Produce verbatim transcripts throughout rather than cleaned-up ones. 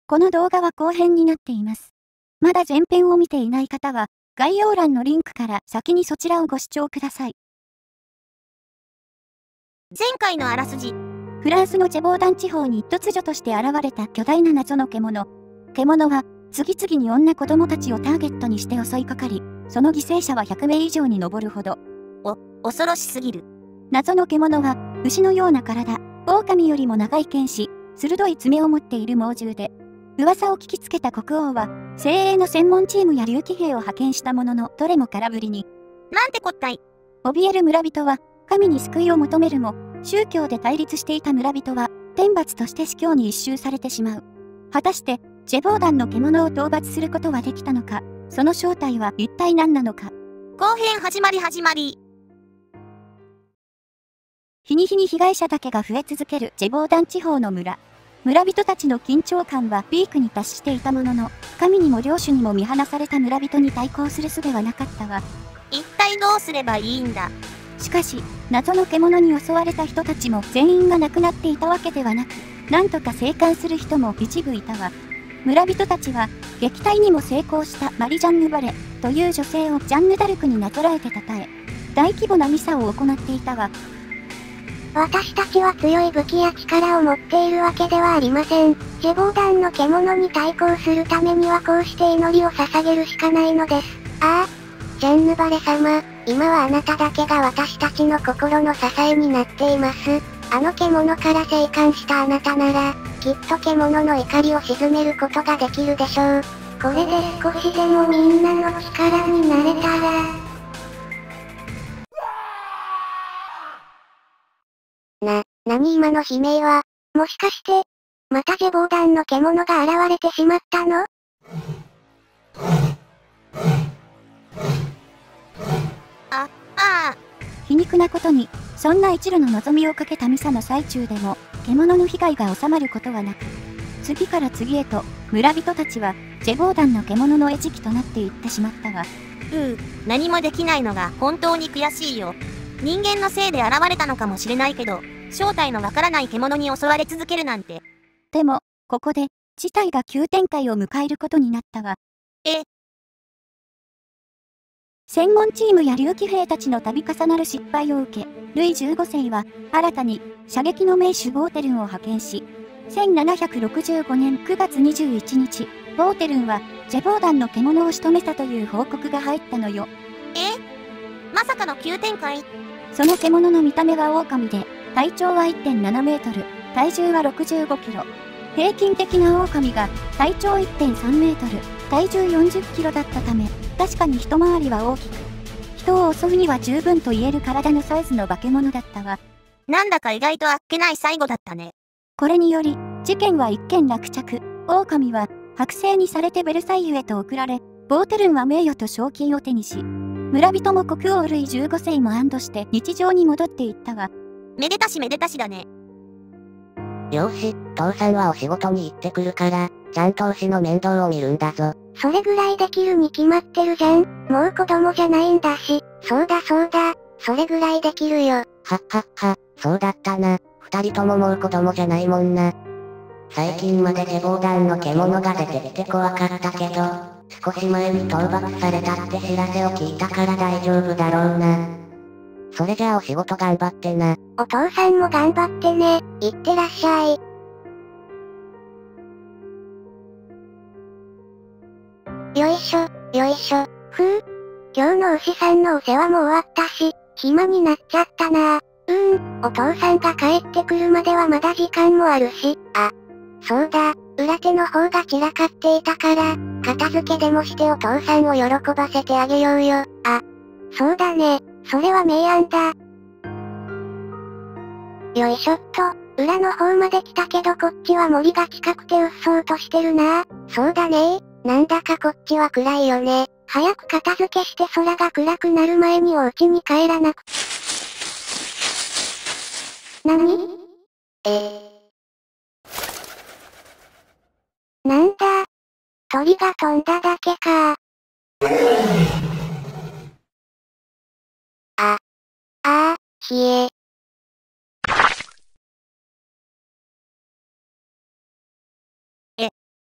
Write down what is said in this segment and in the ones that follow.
この動画は後編になっています。まだ前編を見ていない方は、概要欄のリンクから先にそちらをご視聴ください。 前回のあらすじ。 フランスのジェボーダン地方に突如として現れた巨大な謎の獣。獣は、次々に女子供たちをターゲットにして襲いかかり、その犠牲者はひゃくめい以上に上るほど。 お、恐ろしすぎる。 謎の獣は、牛のような体、狼よりも長い剣士、鋭い爪を持っている猛獣で、噂を聞きつけた国王は、精鋭の専門チームや竜騎兵を派遣したものの、どれも空振りに。 なんてこったい。 怯える村人は、神に救いを求めるも、宗教で対立していた村人は、天罰として死刑に一蹴されてしまう。果たして、ジェボーダンの獣を討伐することはできたのか、その正体は一体何なのか。 後編始まり始まり。 日に日に被害者だけが増え続けるジェボーダン地方の村。村人たちの緊張感はピークに達していたものの、神にも領主にも見放された村人に対抗する術はなかったわ。 一体どうすればいいんだ。 しかし、謎の獣に襲われた人たちも全員が亡くなっていたわけではなく、なんとか生還する人も一部いたわ。村人たちは、撃退にも成功したマリ・ジャンヌ・バレという女性をジャンヌ・ダルクになぞらえて称え、大規模なミサを行っていたわ。 私たちは強い武器や力を持っているわけではありません。ジェボーダンの獣に対抗するためにはこうして祈りを捧げるしかないのです。ああ、ジャンヌバレ様、今はあなただけが私たちの心の支えになっています。あの獣から生還したあなたなら、きっと獣の怒りを鎮めることができるでしょう。これで少しでもみんなの力になれたら。な、なに今の悲鳴は、もしかして、またジェボーダンの獣が現れてしまったの？ あ、ああ。 皮肉なことに、そんな一縷の望みをかけたミサの最中でも、獣の被害が収まることはなく、次から次へと、村人たちは、ジェボーダンの獣の餌食となっていってしまったわ。 うう、何もできないのが本当に悔しいよ。人間のせいで現れたのかもしれないけど、正体のわからない獣に襲われ続けるなんて。 でも、ここで、事態が急展開を迎えることになったわ。 え？ 専門チームや竜騎兵たちの度重なる失敗を受け、ルイじゅうごせいは、新たに、射撃の名手ボーテルンを派遣し、せんななひゃくろくじゅうごねんくがつにじゅういちにち、ボーテルンは、ジェボーダンの獣を仕留めたという報告が入ったのよ。 え？まさかの急展開？ その獣の見た目は狼で、体長は いってんななメートル、体重はろくじゅうごキロ。平均的な狼が体長 いってんさんメートル、体重よんじゅっキロだったため、確かに一回りは大きく、人を襲うには十分と言える体のサイズの化け物だったわ。 なんだか意外とあっけない最後だったね。 これにより、事件は一件落着。狼は、剥製にされてベルサイユへと送られ、ボーテルンは名誉と賞金を手にし、村人も国王ルイじゅうごせいも安堵して日常に戻っていったわ。 めでたしめでたしだね。 よし、父さんはお仕事に行ってくるから、ちゃんと牛の面倒を見るんだぞ。 それぐらいできるに決まってるじゃん。もう子供じゃないんだし。そうだそうだ、それぐらいできるよ。 はっはっは、そうだったな。二人とももう子供じゃないもんな。最近までジェボーダンの獣が出てきて怖かったけど、少し前に討伐されたって知らせを聞いたから大丈夫だろうな。それじゃあお仕事頑張ってな。 お父さんも頑張ってね。いってらっしゃい。よいしょ、よいしょ。ふう。今日の牛さんのお世話も終わったし、暇になっちゃったな。うーん、お父さんが帰ってくるまではまだ時間もあるし、あ、そうだ、裏手の方が散らかっていたから、片付けでもしてお父さんを喜ばせてあげようよ。あ、そうだね、それは明暗だ。よいしょっと、裏の方まで来たけどこっちは森が近くてうっそうとしてるな。そうだねー、なんだかこっちは暗いよね。早く片付けして空が暗くなる前にお家に帰らなく。なに？えなんだ？鳥が飛んだだけか。あ、あー、冷え。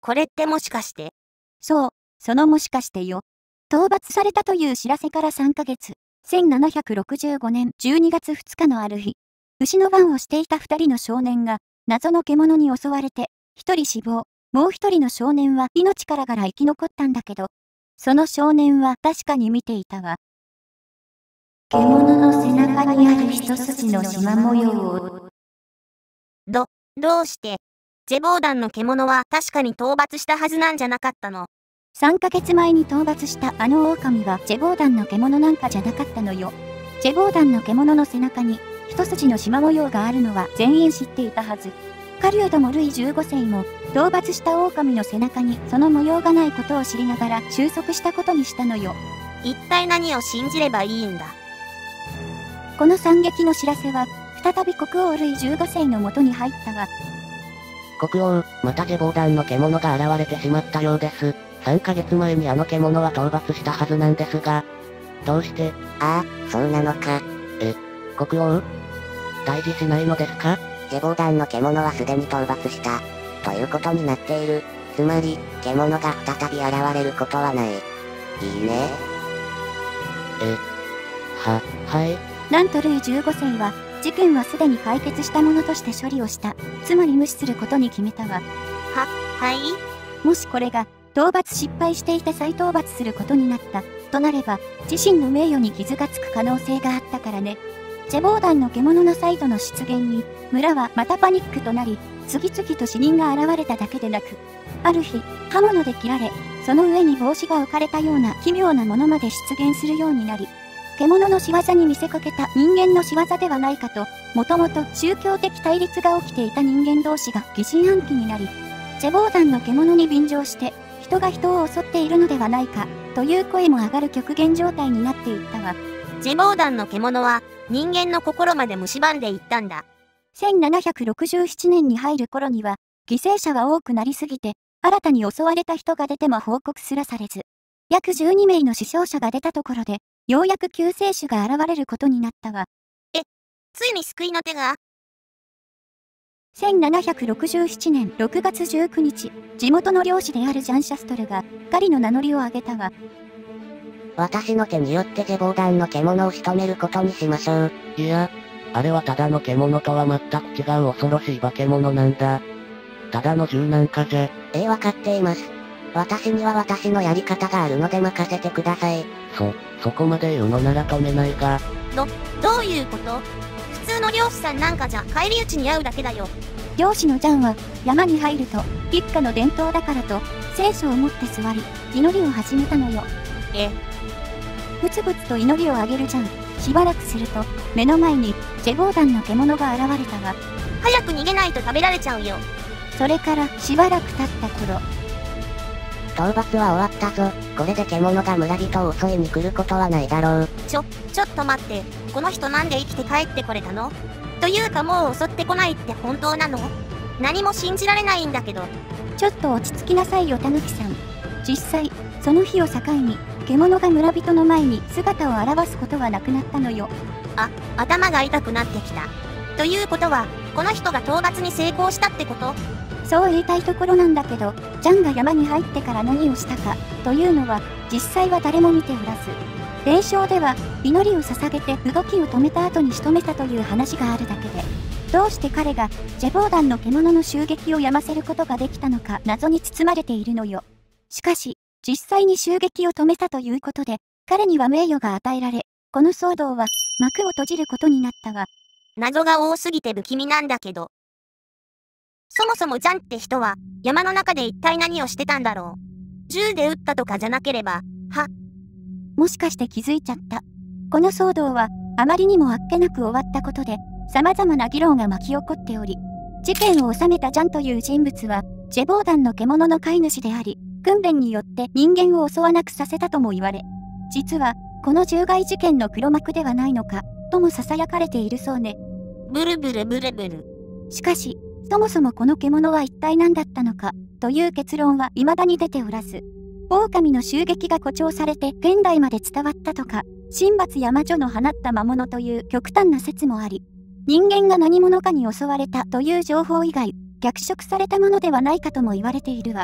これってもしかして。 そう、そのもしかしてよ。討伐されたという知らせからさんかげつ、せんななひゃくろくじゅうごねんじゅうにがつふつかのある日、牛の番をしていたふたりの少年が、謎の獣に襲われて、ひとり死亡、もうひとりの少年は命からがら生き残ったんだけど、その少年は確かに見ていたわ。獣の背中にある一筋の縞模様を。 ど、どうして、ジェボーダンの獣は確かに討伐したはずなんじゃなかったの？ さんかげつまえに討伐したあの狼はジェボーダンの獣なんかじゃなかったのよ。ジェボーダンの獣の背中に一筋の縞模様があるのは全員知っていたはず。狩人もルイじゅうごせいも討伐した狼の背中にその模様がないことを知りながら収束したことにしたのよ。 一体何を信じればいいんだ？ この惨劇の知らせは再び国王ルイじゅうごせいの元に入ったわ。 国王、またジェボーダンの獣が現れてしまったようです。さんかげつまえにあの獣は討伐したはずなんですが、どうして？ ああ、そうなのか。 え、国王？退治しないのですか？ ジェボーダンの獣はすでに討伐した、ということになっている。つまり、獣が再び現れることはない。いいね。 え、は、はい。 なんとルイじゅうごせいは、事件はすでに解決したものとして処理をした。つまり無視することに決めたわ。 は、はい？ もしこれが、討伐失敗していて再討伐することになった、となれば、自身の名誉に傷がつく可能性があったからね。ジェボーダンの獣の再度の出現に、村はまたパニックとなり、次々と死人が現れただけでなく、ある日、刃物で切られ、その上に帽子が置かれたような奇妙なものまで出現するようになり、獣の仕業に見せかけた人間の仕業ではないかと、もともと宗教的対立が起きていた人間同士が疑心暗鬼になり、ジェボーダンの獣に便乗して、人が人を襲っているのではないか、という声も上がる極限状態になっていったわ。 ジェボーダンの獣は人間の心まで蝕んでいったんだ。 せんななひゃくろくじゅうななねんに入る頃には、犠牲者は多くなりすぎて、新たに襲われた人が出ても報告すらされず、約じゅうにめいの死傷者が出たところで、ようやく救世主が現れることになったわ。 え、ついに救いの手が？ せんななひゃくろくじゅうななねんろくがつじゅうくにち、地元の領主であるジャンシャストルが、狩りの名乗りを上げたわ。 私の手によってジェボーダンの獣を仕留めることにしましょう。 いや、あれはただの獣とは全く違う恐ろしい化け物なんだ。ただの銃なんかじゃ。 ええ、わかっています。私には私のやり方があるので任せてください。 そ、そこまで言うのなら止めないが。 ど、どういうこと？普通の漁師さんなんかじゃ返り討ちに遭うだけだよ。 漁師のジャンは山に入ると一家の伝統だからと聖書を持って座り祈りを始めたのよ。 え、 ぶつぶつと祈りをあげるジャン。しばらくすると目の前にジェボーダンの獣が現れたわ。 早く逃げないと食べられちゃうよ。 それからしばらく経った頃、 討伐は終わったぞ。これで獣が村人を襲いに来ることはないだろう。 ちょ、ちょっと待って。この人なんで生きて帰ってこれたの？というかもう襲ってこないって本当なの？何も信じられないんだけど。 ちょっと落ち着きなさいよタヌキさん。実際、その日を境に、獣が村人の前に姿を現すことはなくなったのよ。 あ、頭が痛くなってきた。ということは、この人が討伐に成功したってこと？ そう言いたいところなんだけど、ジャンが山に入ってから何をしたか、というのは、実際は誰も見ておらず。伝承では、祈りを捧げて動きを止めた後に仕留めたという話があるだけで、どうして彼が、ジェボーダンの獣の襲撃をやませることができたのか謎に包まれているのよ。しかし、実際に襲撃を止めたということで、彼には名誉が与えられ、この騒動は幕を閉じることになったわ。 謎が多すぎて不気味なんだけど。そもそもジャンって人は、山の中で一体何をしてたんだろう。銃で撃ったとかじゃなければ、は。 もしかして気づいちゃった。この騒動は、あまりにもあっけなく終わったことで、様々な議論が巻き起こっており、事件を収めたジャンという人物は、ジェボーダンの獣の飼い主であり、訓練によって人間を襲わなくさせたとも言われ、実は、この獣害事件の黒幕ではないのか、とも囁かれているそうね。 ブルブルブルブル。 しかし、そもそもこの獣は一体何だったのか、という結論は未だに出ておらず、狼の襲撃が誇張されて現代まで伝わったとか、神罰山女の放った魔物という極端な説もあり、人間が何者かに襲われたという情報以外、逆食されたものではないかとも言われているわ。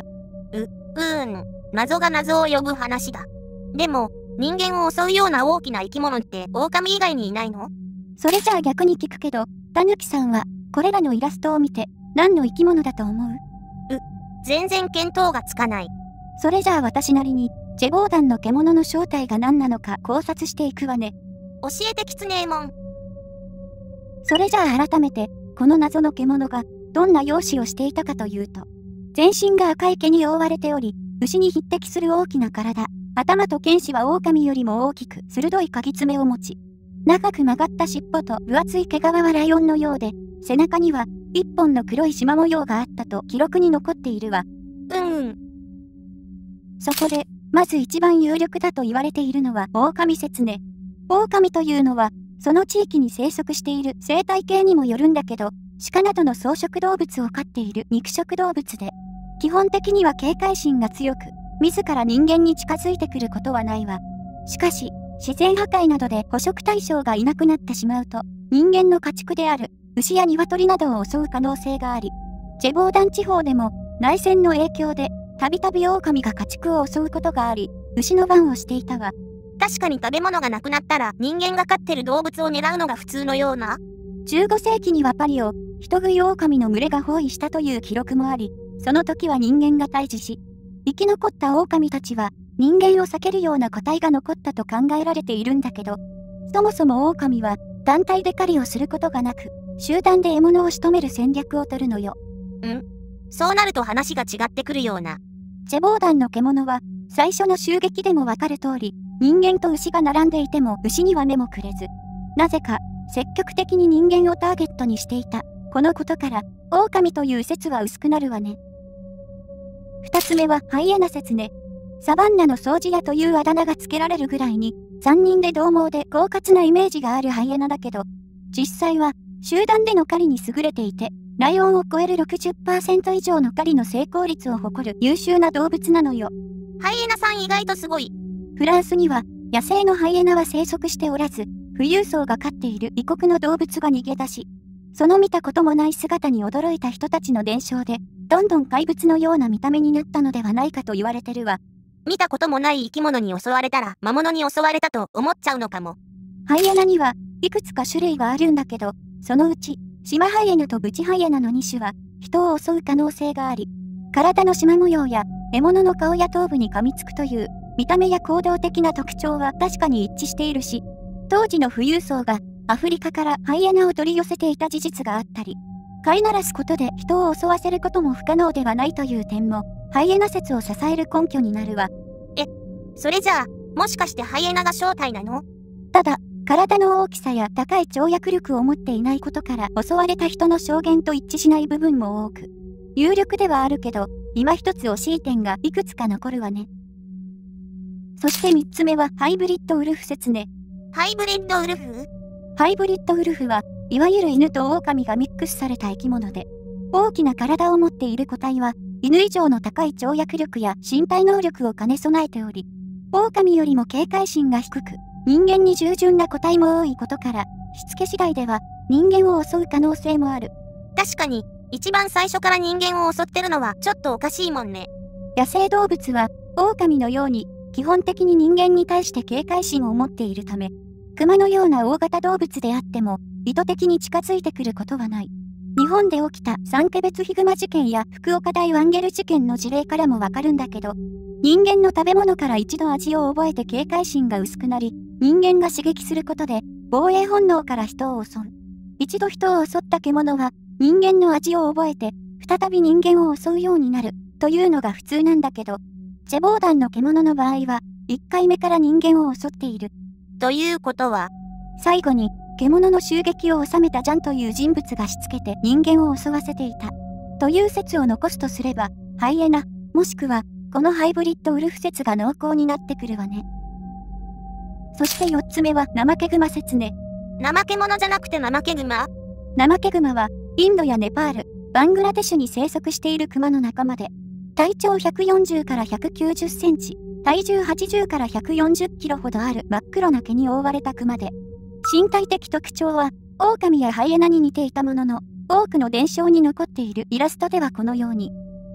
うーん、謎が謎を呼ぶ話だ。でも、人間を襲うような大きな生き物って狼以外にいないの？ それじゃあ逆に聞くけど、たぬきさんは、これらのイラストを見て、何の生き物だと思う？ 全然見当がつかない。 それじゃあ私なりに、ジェボーダンの獣の正体が何なのか考察していくわね。 教えてキツネーモン。 それじゃあ改めて、この謎の獣が、どんな容姿をしていたかというと、全身が赤い毛に覆われており、牛に匹敵する大きな体、頭と剣士は狼よりも大きく鋭いかぎ爪を持ち、長く曲がった尻尾と分厚い毛皮はライオンのようで、背中には一本の黒い縞模様があったと記録に残っているわ。 うんうん。 そこで、まず一番有力だと言われているのは狼説ね。狼というのは、その地域に生息している生態系にもよるんだけど、鹿などの草食動物を飼っている肉食動物で、基本的には警戒心が強く、自ら人間に近づいてくることはないわ。しかし、自然破壊などで捕食対象がいなくなってしまうと、人間の家畜である牛や鶏などを襲う可能性があり、ジェボーダン地方でも内戦の影響で、たびたび狼が家畜を襲うことがあり、牛の番をしていたわ。 確かに食べ物がなくなったら人間が飼ってる動物を狙うのが普通のような。 じゅうごせいきにはパリを人食い狼の群れが包囲したという記録もあり、その時は人間が退治し、生き残った狼たちは人間を避けるような個体が残ったと考えられているんだけど、そもそも狼は団体で狩りをすることがなく、集団で獲物を仕留める戦略を取るのよ。 ん？そうなると話が違ってくるような。 ジェボーダンの獣は最初の襲撃でもわかる通り、人間と牛が並んでいても牛には目もくれず、なぜか積極的に人間をターゲットにしていた。このことから、狼という説は薄くなるわね。二つ目はハイエナ説ね。サバンナの掃除屋というあだ名が付けられるぐらいに、三人で獰猛で狡猾なイメージがあるハイエナだけど、実際は集団での狩りに優れていて、ライオンを超える ろくじゅっパーセント 以上の狩りの成功率を誇る優秀な動物なのよ。 ハイエナさん意外とすごい。 フランスには野生のハイエナは生息しておらず、富裕層が飼っている異国の動物が逃げ出し、その見たこともない姿に驚いた人たちの伝承で、どんどん怪物のような見た目になったのではないかと言われてるわ。 見たこともない生き物に襲われたら魔物に襲われたと思っちゃうのかも。 ハイエナにはいくつか種類があるんだけど、そのうち、シマハイエナとブチハイエナのに種は人を襲う可能性があり、体の縞模様や獲物の顔や頭部に噛みつくという見た目や行動的な特徴は確かに一致しているし、当時の富裕層がアフリカからハイエナを取り寄せていた事実があったり、飼いならすことで人を襲わせることも不可能ではないという点も、ハイエナ説を支える根拠になるわ。 え、それじゃあ、もしかしてハイエナが正体なの？ ただ、体の大きさや高い跳躍力を持っていないことから襲われた人の証言と一致しない部分も多く、有力ではあるけど、今一つ惜しい点がいくつか残るわね。そして三つ目はハイブリッドウルフ説ね。 ハイブリッドウルフ？ ハイブリッドウルフは、いわゆる犬と狼がミックスされた生き物で、大きな体を持っている個体は、犬以上の高い跳躍力や身体能力を兼ね備えており、狼よりも警戒心が低く、人間に従順な個体も多いことから、しつけ次第では人間を襲う可能性もある。 確かに、一番最初から人間を襲ってるのはちょっとおかしいもんね。 野生動物は、狼のように、基本的に人間に対して警戒心を持っているため、熊のような大型動物であっても、意図的に近づいてくることはない。日本で起きたサンケベツヒグマ事件や福岡大ワンゲル事件の事例からもわかるんだけど、人間の食べ物から一度味を覚えて警戒心が薄くなり、人間が刺激することで、防衛本能から人を襲う。一度人を襲った獣は、人間の味を覚えて、再び人間を襲うようになる、というのが普通なんだけど、ジェボーダンの獣の場合は、いっかいめから人間を襲っている。 ということは、 最後に、獣の襲撃を収めたジャンという人物がしつけて人間を襲わせていた。という説を残すとすれば、ハイエナ、もしくは、このハイブリッドウルフ説が濃厚になってくるわね。そしてよっつめは、ナマケグマ説ね。 怠け者じゃなくて怠けグマ？ ナマケグマは、インドやネパール、バングラデシュに生息しているクマの仲間で、体長ひゃくよんじゅうからひゃくきゅうじゅっセンチ、体重はちじゅうからひゃくよんじゅっキロほどある真っ黒な毛に覆われたクマで、身体的特徴は、狼やハイエナに似ていたものの、多くの伝承に残っているイラストではこのように、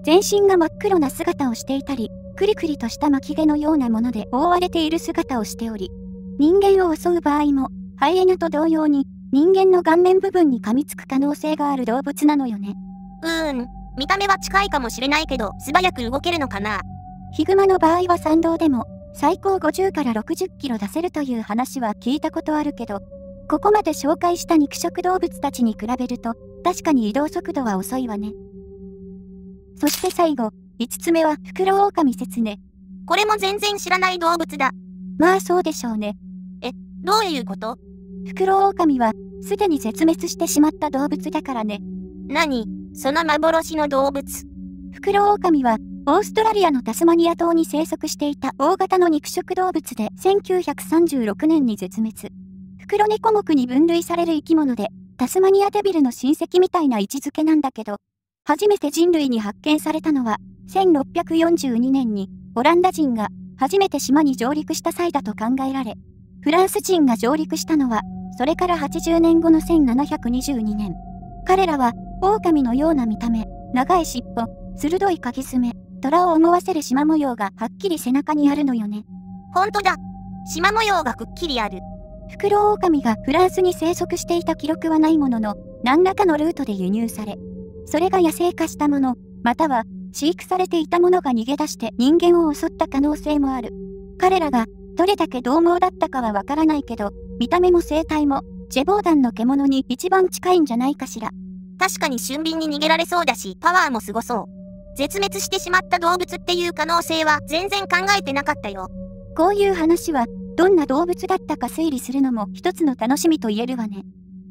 全身が真っ黒な姿をしていたり、クリクリとした巻き毛のようなもので覆われている姿をしており、人間を襲う場合も、ハイエナと同様に、人間の顔面部分に噛みつく可能性がある動物なのよね。 うーん、見た目は近いかもしれないけど、素早く動けるのかな。 ヒグマの場合は山道でも、最高ごじゅうからろくじゅっキロ出せるという話は聞いたことあるけど、ここまで紹介した肉食動物たちに比べると、確かに移動速度は遅いわね。そして最後、いつつめはフクロオオカミ説ね。 これも全然知らない動物だ。 まあそうでしょうね。 え、どういうこと？ フクロオオカミは、すでに絶滅してしまった動物だからね。 何？その幻の動物。 フクロオオカミは、オーストラリアのタスマニア島に生息していた大型の肉食動物でせんきゅうひゃくさんじゅうろくねんに絶滅。フクロネコ目に分類される生き物で、タスマニアデビルの親戚みたいな位置づけなんだけど、初めて人類に発見されたのは、せんろっぴゃくよんじゅうにねんに、オランダ人が初めて島に上陸した際だと考えられ、フランス人が上陸したのは、それからはちじゅうねんごのせんななひゃくにじゅうにねん。彼らは、狼のような見た目、長い尻尾、鋭いかぎ爪、虎を思わせる縞模様がはっきり背中にあるのよね。 ほんとだ。縞模様がくっきりある。 フクロオオカミがフランスに生息していた記録はないものの、何らかのルートで輸入され、それが野生化したもの、または飼育されていたものが逃げ出して人間を襲った可能性もある。彼らがどれだけ獰猛だったかはわからないけど、見た目も生態もジェボーダンの獣に一番近いんじゃないかしら。 確かに俊敏に逃げられそうだし、パワーもすごそう。絶滅してしまった動物っていう可能性は全然考えてなかったよ。 こういう話は、どんな動物だったか推理するのも一つの楽しみと言えるわね。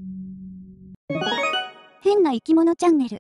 変な生き物チャンネル。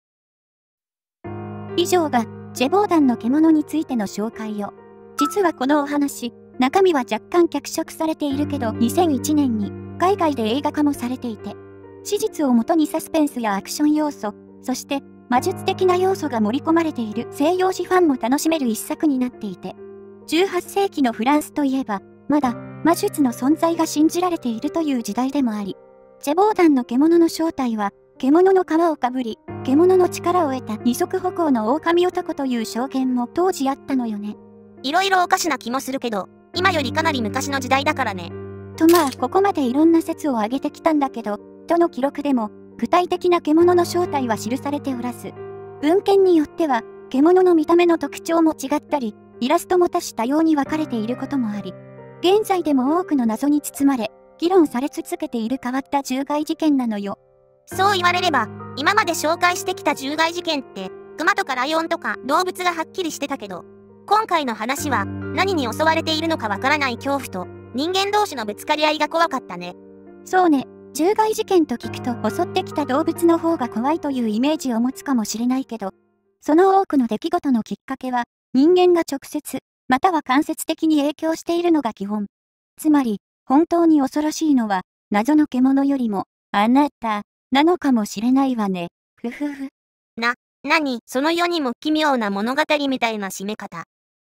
以上が、ジェボーダンの獣についての紹介よ。実はこのお話、中身は若干脚色されているけど、にせんいちねんに海外で映画化もされていて、史実をもとにサスペンスやアクション要素、そして魔術的な要素が盛り込まれている西洋史ファンも楽しめる一作になっていて、じゅうはっせいきのフランスといえば、まだ魔術の存在が信じられているという時代でもあり、ジェボーダンの獣の正体は、獣の皮をかぶり、獣の力を得た二足歩行の狼男という証言も当時あったのよね。 いろいろおかしな気もするけど、今よりかなり昔の時代だからね。 とまあ、ここまでいろんな説を挙げてきたんだけど、どの記録でも、具体的な獣の正体は記されておらず、文献によっては、獣の見た目の特徴も違ったり、イラストも多種多様に分かれていることもあり、現在でも多くの謎に包まれ、議論され続けている変わった獣害事件なのよ。 そう言われれば、今まで紹介してきた獣害事件って、熊とかライオンとか動物がはっきりしてたけど、今回の話は何に襲われているのかわからない恐怖と人間同士のぶつかり合いが怖かったね。 そうね、獣害事件と聞くと襲ってきた動物の方が怖いというイメージを持つかもしれないけど、その多くの出来事のきっかけは人間が直接、または間接的に影響しているのが基本。つまり、本当に恐ろしいのは謎の獣よりもあなたなのかもしれないわね。ふふふ。 な、なに、その世にも奇妙な物語みたいな締め方。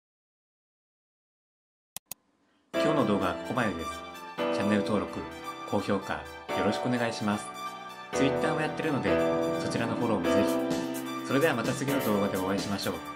今日の動画はここまでです。チャンネル登録、高評価よろしくお願いします。Twitter もやってるので、そちらのフォローもぜひ。それではまた次の動画でお会いしましょう。